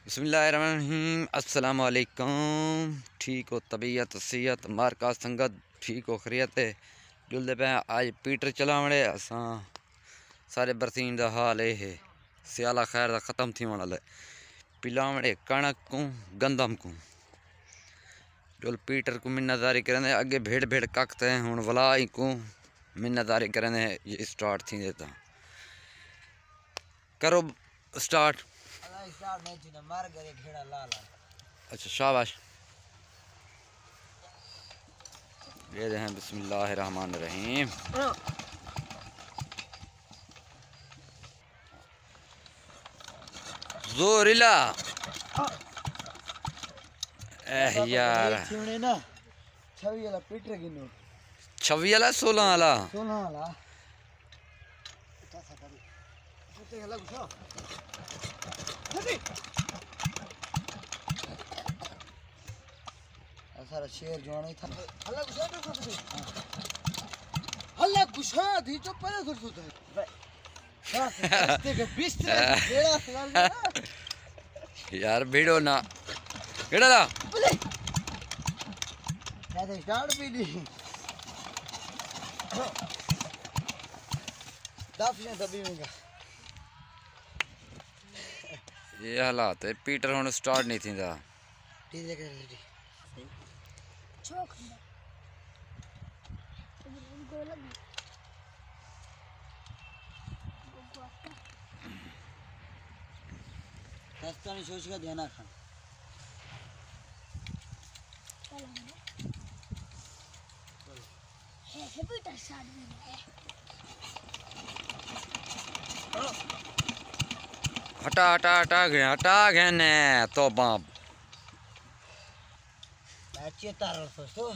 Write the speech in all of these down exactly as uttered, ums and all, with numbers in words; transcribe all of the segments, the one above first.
बिस्मिल्लाहिर्रहमानिर्रहीम। अस्सलाम वालेकुम। ठीक हो तबीयत सेहत मारका संगत ठीक हो खरीत है जुलदे पे आज पीटर चलावणे असा सारे बरसीन का हाल यह है सियाला खैर का ख़त्म थी वाला पिलावणे कणक को गंदम को जुल पीटर को मिन्नतदारी करें अगे भेड़ भेड़ ककते हैं हूँ वला को मिन्नतदारी करें ये स्टार्ट थी देता करो स्टार्ट। अच्छा शाबाश ये हैं बिस्मिल्लाहिर्रहमानिर्रहीम। जोरिला एह यार छवी वाला पीटर की नोट छवी वाला सोलह वाला सोलह वाला सारा शेर जोड़ा था हल्ला गुस्सा तो कर हल्ला गुस्सा थी तो पहले सुर सुर है रास्ते के बीच बेड़ा यार भिड़ो ना केड़ा ला मैं तो स्टार्ट भी नहीं दाफियां दबी में ये हालात है पीटर हुन स्टार्ट नहीं थींदा ठीक है रेडी चोक गोल रास्ता नहीं सोच का ध्यान रखना है है बेटा साथ में है हटा हटा हटा गया हटा गया ने तो बाप अच्छे तार दोस्तों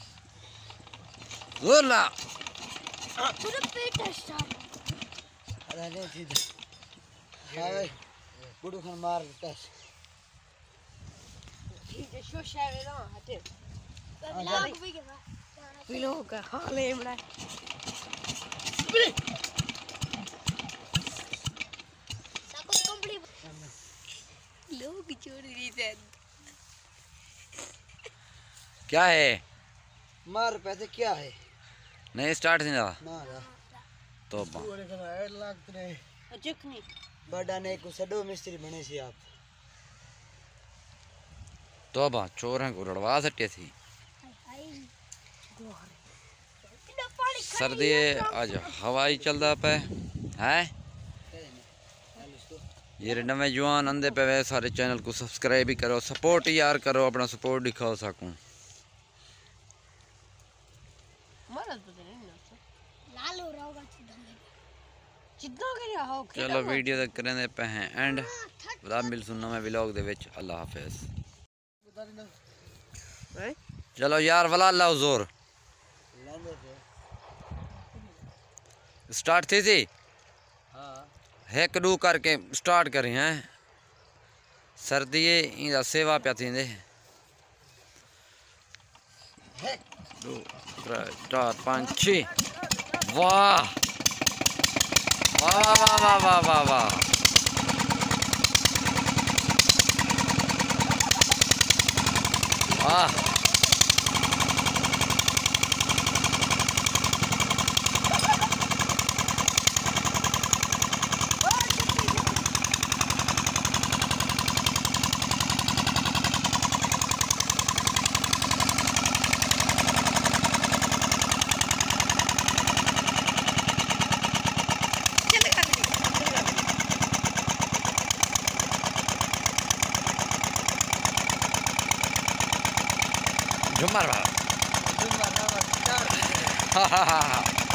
जोरला पूरा पेट स्टार्ट अरे नहीं थी हाय गुडू खान मार देता ठीक है शो शायद ना हटे लाग भी गया पिलो का हाल है बड़ा साको कंप्लीट लोग छोड़ दी थे क्या है मार पैसे क्या है नहीं स्टार्ट थी ना मारा तो बाप पूरे का ऐड लागत रहे अजकनी बड़ा ने को सडो मिस्त्री बने सी आप तो बाप चोर को रड़वा सटे थी सर्दी आज हवाई चलता पे है ये नवे जवान आंदे पे वे सारे चैनल को सब्सक्राइब भी करो सपोर्ट यार करो अपना सपोर्ट दिखाओ सकूं चलो वीडियो तक करें पे हैं एंड बता मिल सुनना मैं व्लॉग दे विच अल्लाह हाफिज। चलो यार वला अल्लाह जोर स्टार्ट थी थी एक दू करके स्टार्ट करी हैं सर्दी इंदा सेवा पिया थी दो चार पाँच छः वाह वाह वाह वाह वाह वाह वाह झुमर वाला